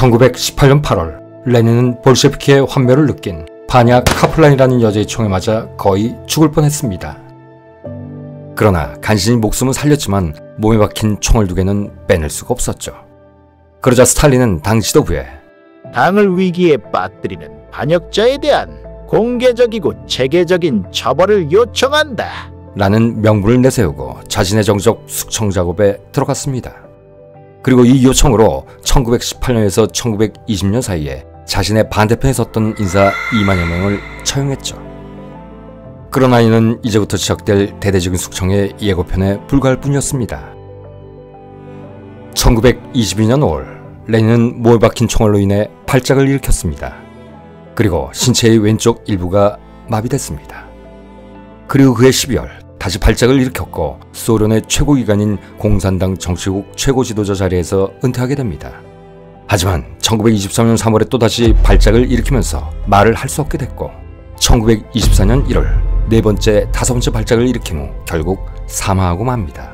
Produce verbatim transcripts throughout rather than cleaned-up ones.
천구백십팔 년 팔월 레닌은 볼셰비키의 환멸을 느낀 바냐 카플란이라는 여자의 총에 맞아 거의 죽을 뻔했습니다. 그러나 간신히 목숨은 살렸지만 몸에 박힌 총을 두 개는 빼낼 수가 없었죠. 그러자 스탈린은 당 지도부에 당을 위기에 빠뜨리는 반역자에 대한 공개적이고 체계적인 처벌을 요청한다 라는 명분을 내세우고 자신의 정적 숙청 작업에 들어갔습니다. 그리고 이 요청으로 천구백십팔 년에서 천구백이십 년 사이에 자신의 반대편에 섰던 인사 이만여 명을 처형했죠. 그러나 이는 이제부터 시작될 대대적인 숙청의 예고편에 불과할 뿐이었습니다. 천구백이십이 년 오월 레닌은 몸에 박힌 총알로 인해 발작을 일으켰습니다. 그리고 신체의 왼쪽 일부가 마비됐습니다. 그리고 그해 십이월 다시 발작을 일으켰고 소련의 최고기관인 공산당 정치국 최고 지도자 자리에서 은퇴하게 됩니다. 하지만 천구백이십삼 년 삼월에 또다시 발작을 일으키면서 말을 할 수 없게 됐고 천구백이십사 년 일월 네 번째, 다섯 번째 발작을 일으킨 후 결국 사망하고 맙니다.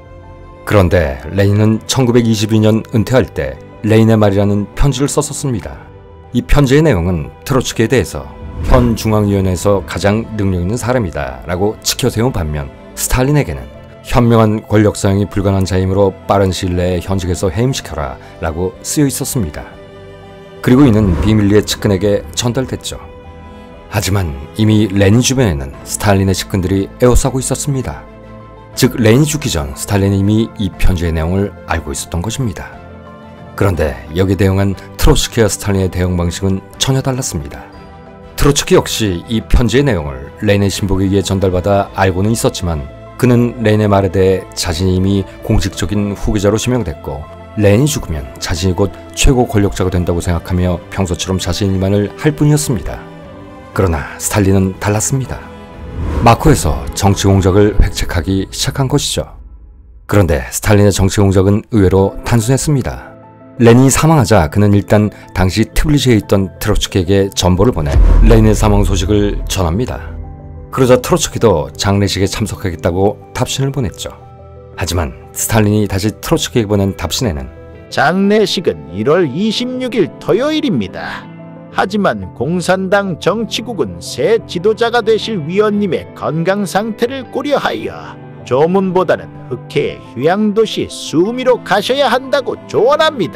그런데 레닌은 천구백이십이 년 은퇴할 때 레닌의 말이라는 편지를 썼었습니다. 이 편지의 내용은 트로츠키에 대해서 현 중앙위원회에서 가장 능력 있는 사람이다 라고 치켜세운 반면 스탈린에게는 현명한 권력 사용이 불가능한 자이므로 빠른 시일 내에 현직에서 해임시켜라 라고 쓰여 있었습니다. 그리고 이는 비밀리에 측근에게 전달됐죠. 하지만 이미 레닌 주변에는 스탈린의 측근들이 에워싸고 있었습니다. 즉 레닌이 죽기 전 스탈린이 이미 이 편지의 내용을 알고 있었던 것입니다. 그런데 여기에 대응한 트로츠키와 스탈린의 대응 방식은 전혀 달랐습니다. 트로츠키 역시 이 편지의 내용을 레닌의 신복에 의해 전달받아 알고는 있었지만 그는 레닌의 말에 대해 자신이 이미 공식적인 후계자로 지명됐고 레닌이 죽으면 자신이 곧 최고 권력자가 된다고 생각하며 평소처럼 자신의 일만을 할 뿐이었습니다. 그러나 스탈린은 달랐습니다. 마코에서 정치 공작을 획책하기 시작한 것이죠. 그런데 스탈린의 정치 공작은 의외로 단순했습니다. 레닌이 사망하자 그는 일단 당시 트빌리시에 있던 트로츠키에게 전보를 보내 레닌의 사망 소식을 전합니다. 그러자 트로츠키도 장례식에 참석하겠다고 답신을 보냈죠. 하지만 스탈린이 다시 트로츠키에게 보낸 답신에는 장례식은 일월 이십육일 토요일입니다. 하지만 공산당 정치국은 새 지도자가 되실 위원님의 건강 상태를 고려하여 조문보다는 흑해의 휴양도시 수미로 가셔야 한다고 조언합니다.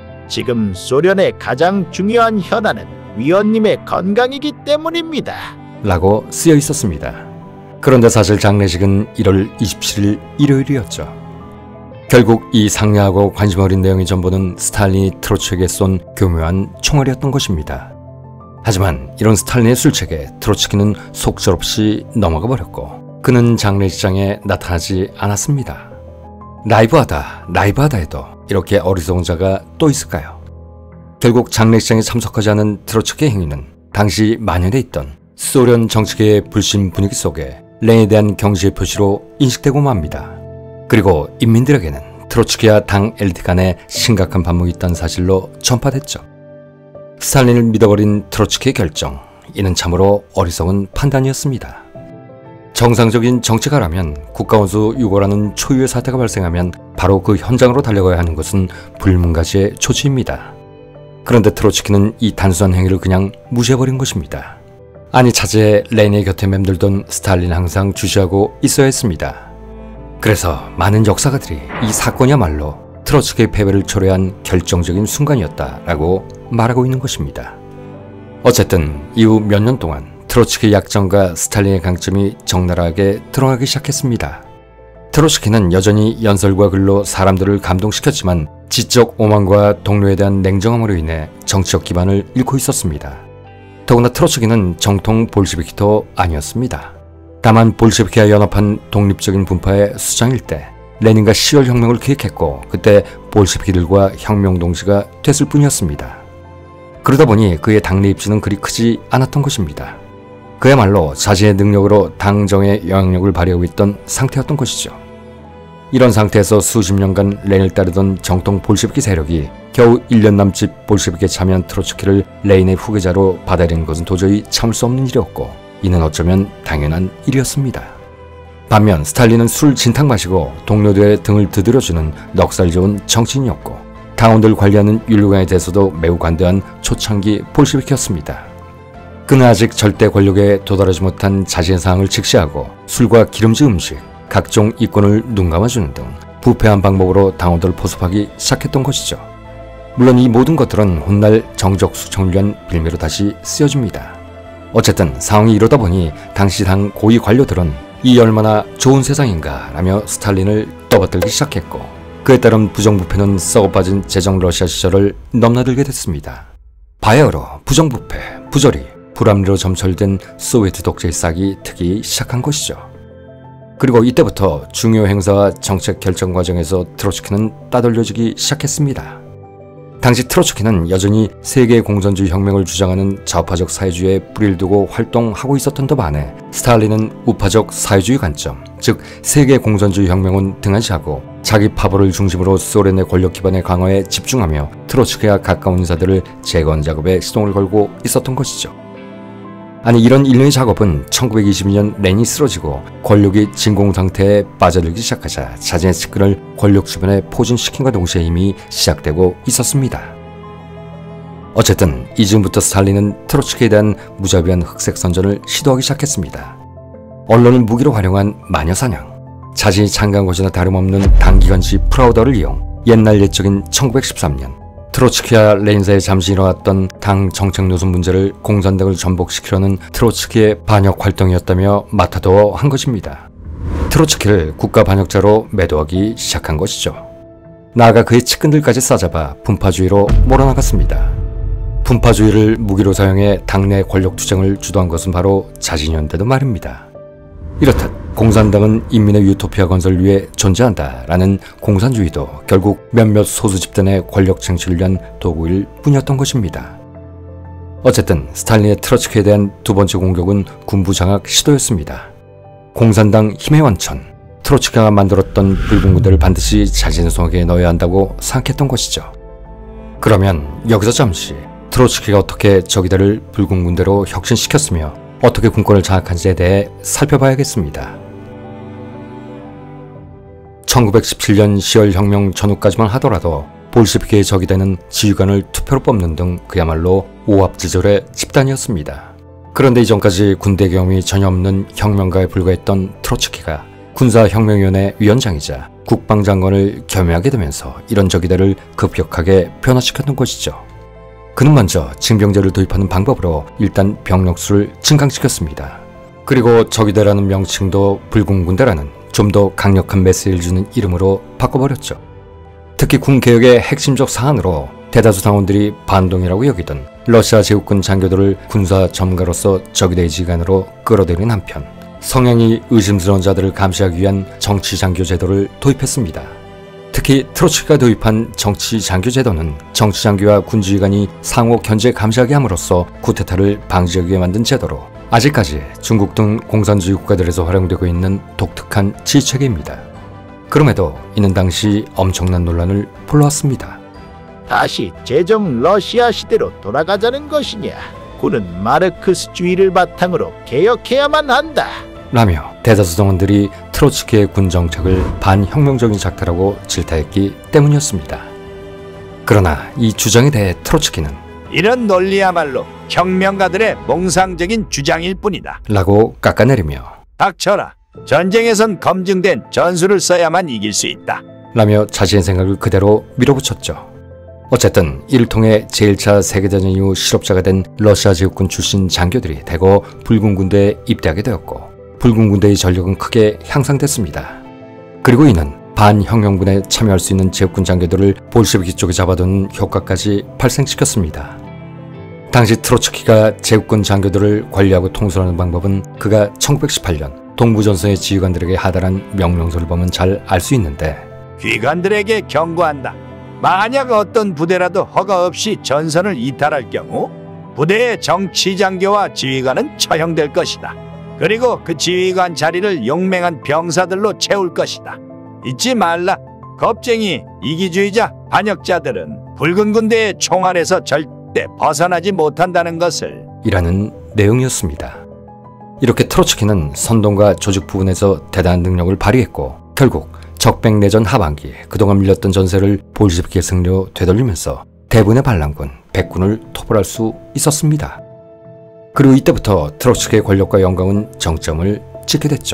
지금 소련의 가장 중요한 현안은 위원님의 건강이기 때문입니다. 라고 쓰여 있었습니다. 그런데 사실 장례식은 일월 이십칠일 일요일이었죠. 결국 이 상냥하고 관심 어린 내용의 전부는 스탈린이 트로츠키에게 쏜 교묘한 총알이었던 것입니다. 하지만 이런 스탈린의 술책에 트로츠키는 속절없이 넘어가 버렸고 그는 장례식장에 나타나지 않았습니다. 라이브하다 라이브하다 해도 이렇게 어리석은 자가 또 있을까요? 결국 장례식장에 참석하지 않은 트로츠키의 행위는 당시 만연해 있던 소련 정치계의 불신 분위기 속에 레닌에 대한 경시의 표시로 인식되고 맙니다. 그리고 인민들에게는 트로츠키와 당 엘리트 간에 심각한 반목이 있다는 사실로 전파됐죠. 스탈린을 믿어버린 트로츠키의 결정, 이는 참으로 어리석은 판단이었습니다. 정상적인 정치가라면 국가원수 유고라는 초유의 사태가 발생하면 바로 그 현장으로 달려가야 하는 것은 불문가지의 조치입니다. 그런데 트로츠키는 이 단순한 행위를 그냥 무시해버린 것입니다. 아니 차제에 레닌의 곁에 맴돌던 스탈린은 항상 주시하고 있어야 했습니다. 그래서 많은 역사가들이 이 사건이야말로 트로츠키의 패배를 초래한 결정적인 순간이었다라고 말하고 있는 것입니다. 어쨌든 이후 몇 년 동안 트로츠키의 약점과 스탈린의 강점이 적나라하게 드러나기 시작했습니다. 트로츠키는 여전히 연설과 글로 사람들을 감동시켰지만 지적 오만과 동료에 대한 냉정함으로 인해 정치적 기반을 잃고 있었습니다. 더구나 트로츠키는 정통 볼셰비키도 아니었습니다. 다만 볼셰비키와 연합한 독립적인 분파의 수장일 때 레닌과 시월 혁명을 기획했고 그때 볼셰비키들과 혁명 동지가 됐을 뿐이었습니다. 그러다 보니 그의 당내 입지는 그리 크지 않았던 것입니다. 그야말로 자신의 능력으로 당정의 영향력을 발휘하고 있던 상태였던 것이죠. 이런 상태에서 수십 년간 레닌을 따르던 정통 볼셰비키 세력이 겨우 일 년 남짓 볼셰비키에 참여한 트로츠키를 레닌의 후계자로 받아들이는 것은 도저히 참을 수 없는 일이었고 이는 어쩌면 당연한 일이었습니다. 반면 스탈린은 술 진탕 마시고 동료들의 등을 두드려주는 넉살 좋은 정치인이었고 당원들 관리하는 윤리관에 대해서도 매우 관대한 초창기 볼셰비키였습니다. 그는 아직 절대 권력에 도달하지 못한 자신의 상황을 직시하고 술과 기름진 음식, 각종 이권을 눈감아주는 등 부패한 방법으로 당원들을 포섭하기 시작했던 것이죠. 물론 이 모든 것들은 훗날 정적 수청을 위한 빌미로 다시 쓰여집니다. 어쨌든 상황이 이러다 보니 당시 당 고위 관료들은 이 얼마나 좋은 세상인가 라며 스탈린을 떠받들기 시작했고, 그에 따른 부정부패는 썩어빠진 제정 러시아 시절을 넘나들게 됐습니다. 바야흐로 부정부패, 부조리, 불합리로 점철된 소비에트 독재의 싹이 트기 시작한 것이죠. 그리고 이때부터 중요 행사와 정책 결정 과정에서 트로츠키는 따돌려지기 시작했습니다. 당시 트로츠키는 여전히 세계 공산주의 혁명을 주장하는 좌파적 사회주의에 뿌리를 두고 활동하고 있었던 더 반해 스탈린은 우파적 사회주의 관점, 즉 세계 공산주의 혁명은 등한시하고 자기 파벌을 중심으로 소련의 권력 기반의 강화에 집중하며 트로츠키와 가까운 인사들을 제거하는 작업에 시동을 걸고 있었던 것이죠. 아니, 이런 일련의 작업은 천구백이십이 년 렌이 쓰러지고 권력이 진공 상태에 빠져들기 시작하자 자신의 측근을 권력 주변에 포진시킨과 동시에 이미 시작되고 있었습니다. 어쨌든 이즈음부터 스탈린은 트로츠키에 대한 무자비한 흑색 선전을 시도하기 시작했습니다. 언론을 무기로 활용한 마녀사냥, 자신이 참가한 것이나 다름없는 당기관지 프라우더를 이용 옛날 옛적인 천구백십삼 년 트로츠키와 레닌 사이에 잠시 일어났던 당 정책 노선 문제를 공산당을 전복시키려는 트로츠키의 반역 활동이었다며 맡아두어 한 것입니다. 트로츠키를 국가 반역자로 매도하기 시작한 것이죠. 나아가 그의 측근들까지 싸잡아 분파주의로 몰아나갔습니다. 분파주의를 무기로 사용해 당내 권력 투쟁을 주도한 것은 바로 자신이었는데도 말입니다. 이렇듯 공산당은 인민의 유토피아 건설을 위해 존재한다라는 공산주의도 결국 몇몇 소수 집단의 권력 쟁취를 위한 도구일 뿐이었던 것입니다. 어쨌든 스탈린의 트로츠키에 대한 두 번째 공격은 군부 장악 시도였습니다. 공산당 힘의 원천, 트로츠키가 만들었던 붉은 군대를 반드시 자신의 손에 넣어야 한다고 생각했던 것이죠. 그러면 여기서 잠시 트로츠키가 어떻게 저기들을 붉은 군대로 혁신시켰으며 어떻게 군권을 장악한지에 대해 살펴봐야겠습니다. 천구백십칠 년 시월 혁명 전후까지만 하더라도 볼셰비키의 적이 되는 지휘관을 투표로 뽑는 등 그야말로 오합지졸의 집단이었습니다. 그런데 이전까지 군대 경험이 전혀 없는 혁명가에 불과했던 트로츠키가 군사혁명위원회 위원장이자 국방장관을 겸임하게 되면서 이런 적이들을 급격하게 변화시켰던 것이죠. 그는 먼저 징병제를 도입하는 방법으로 일단 병력수를 증강시켰습니다. 그리고 적이대라는 명칭도 붉은 군대라는 좀 더 강력한 메시지를 주는 이름으로 바꿔버렸죠. 특히 군개혁의 핵심적 사안으로 대다수 당원들이 반동이라고 여기던 러시아 제국군 장교들을 군사 전문가로서 적이대의 지휘관으로 끌어들인 한편 성향이 의심스러운 자들을 감시하기 위한 정치장교 제도를 도입했습니다. 특히 트로츠키가 도입한 정치장교 제도는 정치장교와 군지휘관이 상호 견제 감시하게 함으로써 쿠데타를 방지하기 위해 만든 제도로 아직까지 중국 등 공산주의 국가들에서 활용되고 있는 독특한 지휘체계입니다. 그럼에도 이는 당시 엄청난 논란을 불러왔습니다. 다시 제정 러시아 시대로 돌아가자는 것이냐? 군은 마르크스주의를 바탕으로 개혁해야만 한다. 라며 대다수 당원들이 트로츠키의 군 정책을 반혁명적인 작태라고 질타했기 때문이었습니다. 그러나 이 주장에 대해 트로츠키는 이런 논리야말로 혁명가들의 몽상적인 주장일 뿐이다 라고 깎아내리며 닥쳐라. 전쟁에선 검증된 전술을 써야만 이길 수 있다 라며 자신의 생각을 그대로 밀어붙였죠. 어쨌든 이를 통해 제일 차 세계대전 이후 실업자가 된 러시아 제국군 출신 장교들이 대거 붉은 군대에 입대하게 되었고 붉은 군대의 전력은 크게 향상됐습니다. 그리고 이는 반혁명군에 참여할 수 있는 제국군 장교들을 볼셰비키 쪽에 잡아두는 효과까지 발생시켰습니다. 당시 트로츠키가 제국군 장교들을 관리하고 통솔하는 방법은 그가 천구백십팔 년 동부전선의 지휘관들에게 하달한 명령서를 보면 잘 알 수 있는데 귀관들에게 경고한다. 만약 어떤 부대라도 허가 없이 전선을 이탈할 경우 부대의 정치장교와 지휘관은 처형될 것이다. 그리고 그 지휘관 자리를 용맹한 병사들로 채울 것이다. 잊지 말라. 겁쟁이, 이기주의자, 반역자들은 붉은 군대의 총알에서 절대 벗어나지 못한다는 것을 이라는 내용이었습니다. 이렇게 트로츠키는 선동과 조직 부분에서 대단한 능력을 발휘했고 결국 적백 내전 하반기 그동안 밀렸던 전세를 볼셰비키의 승리로 되돌리면서 대부분의 반란군, 백군을 토벌할 수 있었습니다. 그리고 이때부터 트로츠키의 권력과 영광은 정점을 찍게 됐죠.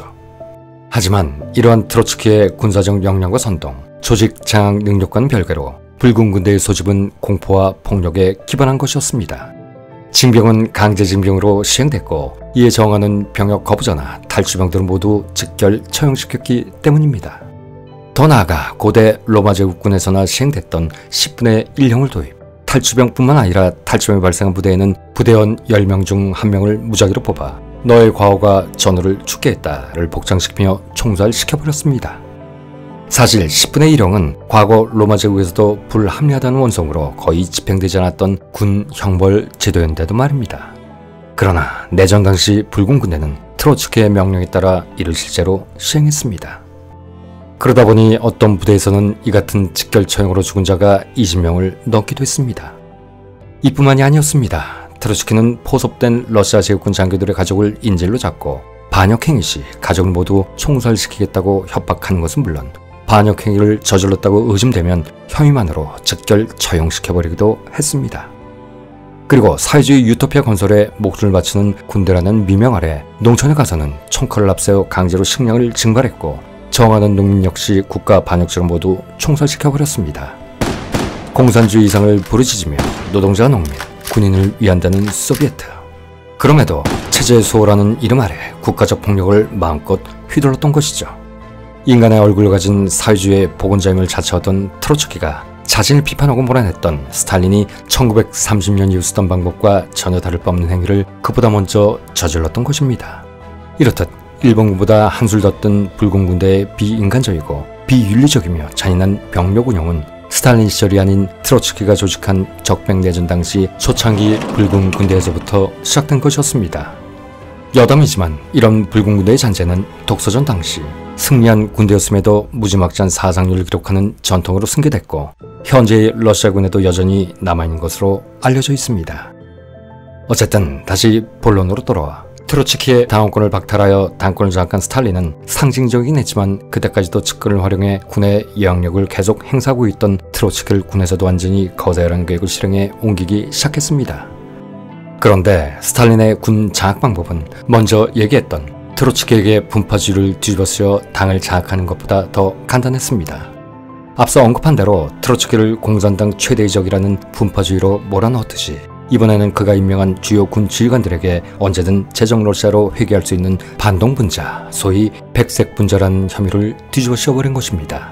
하지만 이러한 트로츠키의 군사적 역량과 선동, 조직 장악 능력과는 별개로 붉은 군대의 소집은 공포와 폭력에 기반한 것이었습니다. 징병은 강제 징병으로 시행됐고 이에 저항하는 병역 거부자나 탈주병들은 모두 즉결 처형시켰기 때문입니다. 더 나아가 고대 로마 제국군에서나 시행됐던 십분의 일형을 도입, 탈주병뿐만 아니라 탈주병이 발생한 부대에는 부대원 열 명 중 한 명을 무작위로 뽑아 너의 과오가 전우를 죽게 했다를 복장시키며 총살시켜버렸습니다. 사실 십분의 일형은 과거 로마 제국에서도 불합리하다는 원성으로 거의 집행되지 않았던 군 형벌 제도였는데도 말입니다. 그러나 내전 당시 붉은 군대는 트로츠키의 명령에 따라 이를 실제로 시행했습니다. 그러다 보니 어떤 부대에서는 이 같은 직결 처형으로 죽은 자가 이십 명을 넘기도 했습니다. 이뿐만이 아니었습니다. 트로츠키는 포섭된 러시아 제국군 장교들의 가족을 인질로 잡고 반역행위 시 가족을 모두 총살시키겠다고 협박하는 것은 물론 반역행위를 저질렀다고 의심되면 혐의만으로 즉결 처형시켜버리기도 했습니다. 그리고 사회주의 유토피아 건설에 목숨을 바치는 군대라는 미명 아래 농촌에 가서는 총칼을 앞세워 강제로 식량을 증발했고 저항하는 농민 역시 국가 반역죄로 모두 총살시켜버렸습니다. 공산주의 이상을 부르짖으며 노동자, 농민, 군인을 위한다는 소비에트. 그럼에도 체제 수호라는 이름 아래 국가적 폭력을 마음껏 휘둘렀던 것이죠. 인간의 얼굴을 가진 사회주의의 복원자임을 자처하던 트로츠키가 자신을 비판하고 몰아냈던 스탈린이 천구백삼십 년 이후 쓰던 방법과 전혀 다를 바 없는 행위를 그보다 먼저 저질렀던 것입니다. 이렇듯 일본군보다 한술 더 뜬 붉은 군대의 비인간적이고 비윤리적이며 잔인한 병력 운영은 스탈린 시절이 아닌 트로츠키가 조직한 적백 내전 당시 초창기 붉은 군대에서부터 시작된 것이었습니다. 여담이지만 이런 붉은 군대의 잔재는 독소전 당시 승리한 군대였음에도 무지막지한 사상률을 기록하는 전통으로 승계됐고 현재의 러시아군에도 여전히 남아있는 것으로 알려져 있습니다. 어쨌든 다시 본론으로 돌아와 트로츠키의 당원권을 박탈하여 당권을 장악한 스탈린은 상징적이긴 했지만 그때까지도 측근을 활용해 군의 영향력을 계속 행사하고 있던 트로츠키를 군에서도 완전히 거세하라는 계획을 실행해 옮기기 시작했습니다. 그런데 스탈린의 군 장악 방법은 먼저 얘기했던 트로츠키에게 분파주의를 뒤집어쓰여 당을 장악하는 것보다 더 간단했습니다. 앞서 언급한 대로 트로츠키를 공산당 최대의 적이라는 분파주의로 몰아넣었듯이 이번에는 그가 임명한 주요 군 지휘관들에게 언제든 제정 러시아로 회귀할 수 있는 반동분자, 소위 백색분자라는 혐의를 뒤집어 씌워버린 것입니다.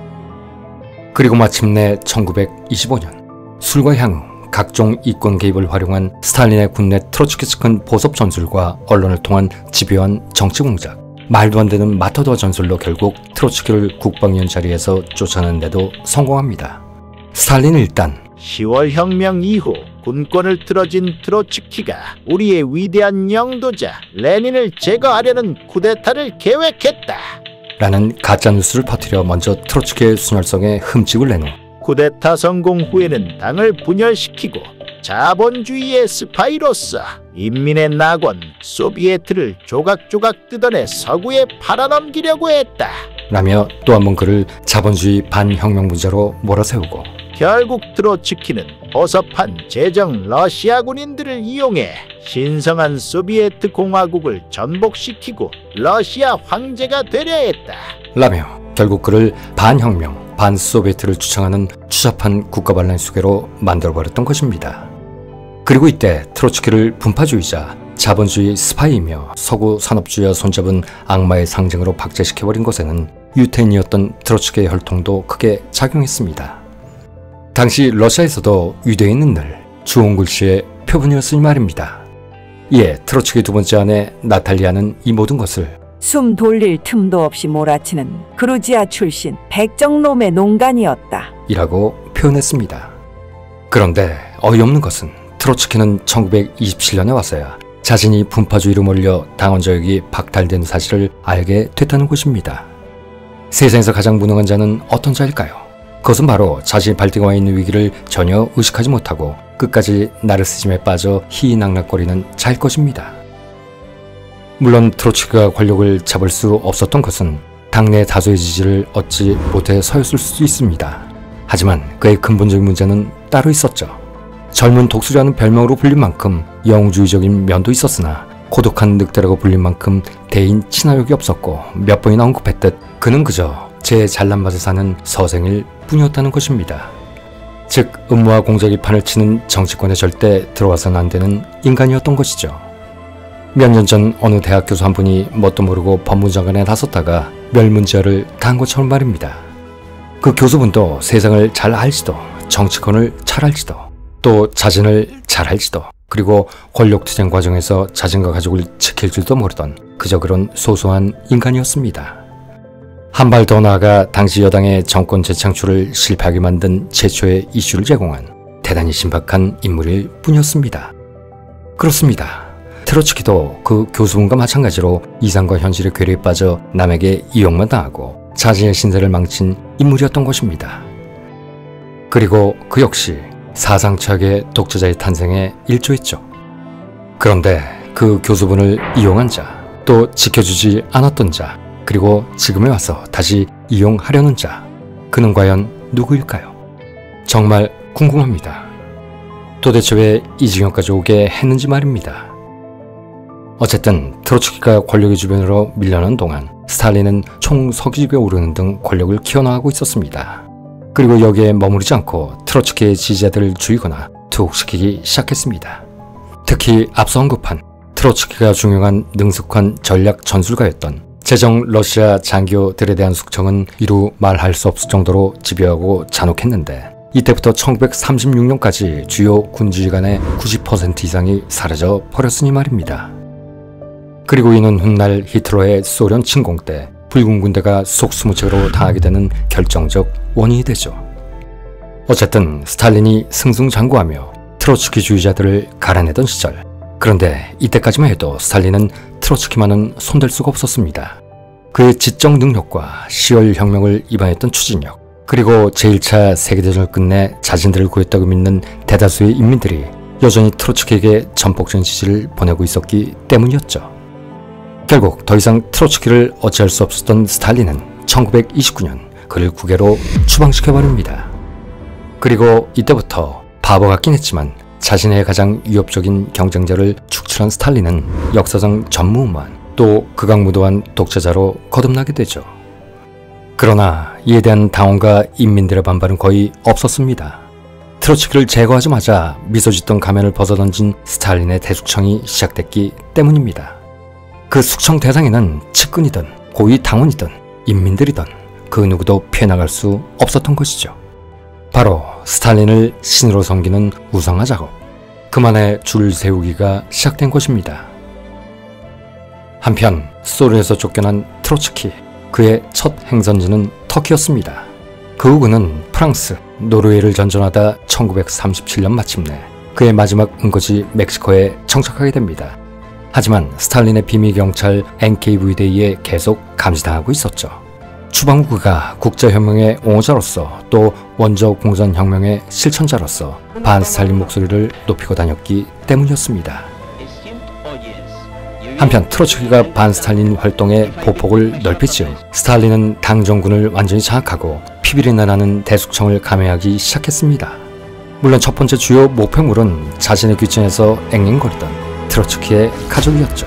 그리고 마침내 천구백이십오 년 술과 향후, 각종 이권 개입을 활용한 스탈린의 군내 트로츠키 측근 보섭 전술과 언론을 통한 집요한 정치 공작, 말도 안 되는 마터더 전술로 결국 트로츠키를 국방위원 자리에서 쫓아내는 데도 성공합니다. 스탈린은 일단 시월 혁명 이후 군권을 틀어진 트로츠키가 우리의 위대한 영도자 레닌을 제거하려는 쿠데타를 계획했다 라는 가짜뉴스를 퍼뜨려 먼저 트로츠키의 순혈성에 흠집을 낸 후 쿠데타 성공 후에는 당을 분열시키고 자본주의의 스파이로서 인민의 낙원 소비에트를 조각조각 뜯어내 서구에 팔아넘기려고 했다 라며 또 한 번 그를 자본주의 반혁명분자로 몰아세우고 결국 트로츠키는 보섭한 제정 러시아 군인들을 이용해 신성한 소비에트 공화국을 전복시키고 러시아 황제가 되려 했다 라며 결국 그를 반혁명, 반소비에트를 주창하는 추잡한 국가반란 수괴로 만들어버렸던 것입니다. 그리고 이때 트로츠키를 분파주의자, 자본주의 스파이이며 서구 산업주의와 손잡은 악마의 상징으로 박제시켜버린 것에는 유태인이었던 트로츠키의 혈통도 크게 작용했습니다. 당시 러시아에서도 유대인은 늘 좋은 글씨의 표본이었으니 말입니다. 이에 트로츠키 두 번째 아내 나탈리아는 이 모든 것을 숨 돌릴 틈도 없이 몰아치는 그루지아 출신 백정놈의 농간이었다 이라고 표현했습니다. 그런데 어이없는 것은 트로츠키는 천구백이십칠 년에 와서야 자신이 분파주의로 몰려 당원 자격이 박탈된 사실을 알게 됐다는 것입니다. 세상에서 가장 무능한 자는 어떤 자일까요? 그것은 바로 자신이 발등에 있는 위기를 전혀 의식하지 못하고 끝까지 나르시즘에 빠져 희낙락거리는 자일 것입니다. 물론 트로츠키가 권력을 잡을 수 없었던 것은 당내 다수의 지지를 얻지 못해 서였을 수도 있습니다. 하지만 그의 근본적인 문제는 따로 있었죠. 젊은 독수리라는 별명으로 불린 만큼 영웅주의적인 면도 있었으나 고독한 늑대라고 불린 만큼 대인 친화력이 없었고 몇 번이나 언급했듯 그는 그저 제 잘난 맛에 사는 서생일 뿐이었다는 것입니다. 즉 음모와 공작이 판을 치는 정치권에 절대 들어와서는 안 되는 인간이었던 것이죠. 몇 년 전 어느 대학 교수 한 분이 뭣도 모르고 법무장관에 나섰다가 멸문지화를 당한 것처럼 말입니다. 그 교수분도 세상을 잘 알지도 정치권을 잘 알지도 또 자신을 잘 알지도 그리고 권력투쟁 과정에서 자신과 가족을 지킬 줄도 모르던 그저 그런 소소한 인간이었습니다. 한 발 더 나아가 당시 여당의 정권 재창출을 실패하게 만든 최초의 이슈를 제공한 대단히 신박한 인물일 뿐이었습니다. 그렇습니다. 트로츠키도 그 교수분과 마찬가지로 이상과 현실의 괴리에 빠져 남에게 이용만 당하고 자신의 신세를 망친 인물이었던 것입니다. 그리고 그 역시 사상 최악의 독재자의 탄생에 일조했죠. 그런데 그 교수분을 이용한 자, 또 지켜주지 않았던 자, 그리고 지금에 와서 다시 이용하려는 자, 그는 과연 누구일까요? 정말 궁금합니다. 도대체 왜 이 지경까지 오게 했는지 말입니다. 어쨌든 트로츠키가 권력의 주변으로 밀려난 동안 스탈린은 총서기직에 오르는 등 권력을 키워나가고 있었습니다. 그리고 여기에 머무르지 않고 트로츠키의 지지자들을 죽이거나 투옥시키기 시작했습니다. 특히 앞서 언급한 트로츠키가 중용한 능숙한 전략 전술가였던 제정 러시아 장교들에 대한 숙청은 이루 말할 수 없을 정도로 집요하고 잔혹했는데 이때부터 천구백삼십육 년까지 주요 군지휘관의 구십 퍼센트 이상이 사라져 버렸으니 말입니다. 그리고 이는 훗날 히틀러의 소련 침공 때 붉은 군대가 속수무책으로 당하게 되는 결정적 원인이 되죠. 어쨌든 스탈린이 승승장구하며 트로츠키주의자들을 갈아내던 시절, 그런데 이때까지만 해도 스탈린은 트로츠키만은 손댈 수가 없었습니다. 그의 지적 능력과 시월 혁명을 이반했던 추진력, 그리고 제일 차 세계대전을 끝내 자신들을 구했다고 믿는 대다수의 인민들이 여전히 트로츠키에게 전폭적인 지지를 보내고 있었기 때문이었죠. 결국 더 이상 트로츠키를 어찌할 수 없었던 스탈린은 천구백이십구 년 그를 국외로 추방시켜버립니다. 그리고 이때부터 바보 같긴 했지만 자신의 가장 위협적인 경쟁자를 축출한 스탈린은 역사상 전무후무한 또 극악무도한 독재자로 거듭나게 되죠. 그러나 이에 대한 당원과 인민들의 반발은 거의 없었습니다. 트로츠키를 제거하자마자 미소 짓던 가면을 벗어던진 스탈린의 대숙청이 시작됐기 때문입니다. 그 숙청 대상에는 측근이든 고위 당원이든 인민들이든 그 누구도 피해나갈 수 없었던 것이죠. 바로 스탈린을 신으로 섬기는 우상화 작업, 그만의 줄 세우기가 시작된 것입니다. 한편 소련에서 쫓겨난 트로츠키, 그의 첫 행선지는 터키였습니다. 그 후 그는 프랑스, 노르웨이를 전전하다 천구백삼십칠 년 마침내 그의 마지막 은거지 멕시코에 정착하게 됩니다. 하지만 스탈린의 비밀경찰 엔케이브이에 의해 계속 감시당하고 있었죠. 추방 후 그가 국제혁명의 옹호자로서 또 원조공산혁명의 실천자로서 반스탈린 목소리를 높이고 다녔기 때문이었습니다. 한편 트로츠키가 반스탈린 활동에 보폭을 넓힌 즈음 스탈린은 당 정군을 완전히 장악하고 피비린내 나는 대숙청을 감행하기 시작했습니다. 물론 첫 번째 주요 목표물은 자신의 귀천에서 앵앵거리던 트로츠키의 가족이었죠.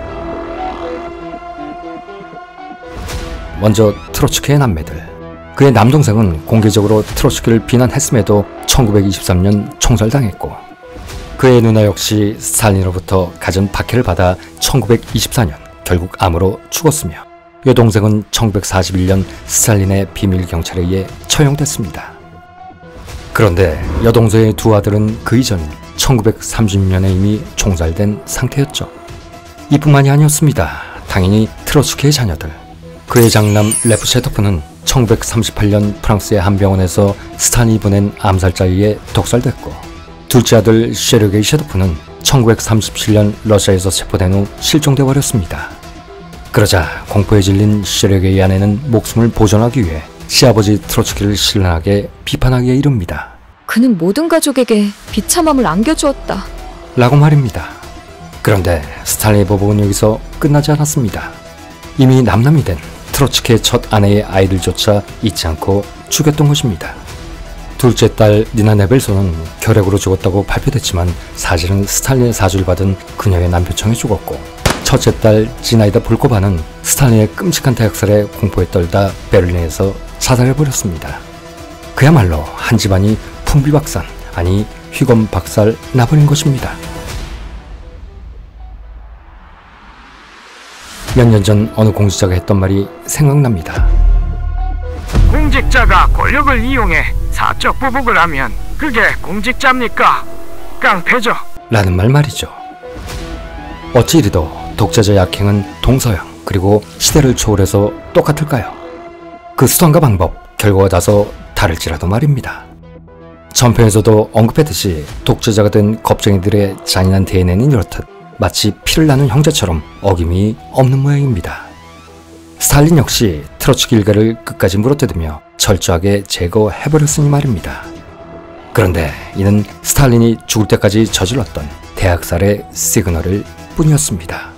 먼저 트로츠키의 남매들. 그의 남동생은 공개적으로 트로츠키를 비난했음에도 천구백이십삼 년 총살당했고, 그의 누나 역시 스탈린으로부터 갖은 박해를 받아 천구백이십사 년 결국 암으로 죽었으며, 여동생은 천구백사십일 년 스탈린의 비밀경찰에 의해 처형됐습니다. 그런데 여동생의 두 아들은 그 이전 천구백삼십 년에 이미 총살된 상태였죠. 이뿐만이 아니었습니다. 당연히 트로츠키의 자녀들. 그의 장남 레프 셰토프는 천구백삼십팔 년 프랑스의 한 병원에서 스탈린이 보낸 암살자에 의해 독살됐고, 둘째 아들 셰르게이 셰토프는 천구백삼십칠 년 러시아에서 체포된 후 실종돼 버렸습니다. 그러자 공포에 질린 셰르게이 아내는 목숨을 보존하기 위해 시아버지 트로츠키를 신랄하게 비판하기에 이릅니다. 그는 모든 가족에게 비참함을 안겨주었다. 라고 말입니다. 그런데 스탈린의 보복은 여기서 끝나지 않았습니다. 이미 남남이 된 트로츠키의 첫 아내의 아이들조차 잊지 않고 죽였던 것입니다. 둘째 딸 니나 네벨소는 결핵으로 죽었다고 발표됐지만 사실은 스탈린의 사주를 받은 그녀의 남편청에 죽었고, 첫째 딸 지나이다 볼코바는 스탈린의 끔찍한 대학살에 공포에 떨다 베를린에서 자살해버렸습니다. 그야말로 한 집안이 풍비박산, 아니 휘검박살 나버린 것입니다. 몇 년 전 어느 공직자가 했던 말이 생각납니다. 공직자가 권력을 이용해 사적 보복을 하면 그게 공직자입니까? 깡패죠. 라는 말 말이죠. 어찌 이리도 독재자 약행은 동서양 그리고 시대를 초월해서 똑같을까요? 그 수단과 방법, 결과가 다소 다를지라도 말입니다. 전편에서도 언급했듯이 독재자가 된 겁쟁이들의 잔인한 대내는 이렇듯 마치 피를 나눈 형제처럼 어김이 없는 모양입니다. 스탈린 역시 트로츠키 일가를 끝까지 물어뜯으며 철저하게 제거해버렸으니 말입니다. 그런데 이는 스탈린이 죽을 때까지 저질렀던 대학살의 시그널일 뿐이었습니다.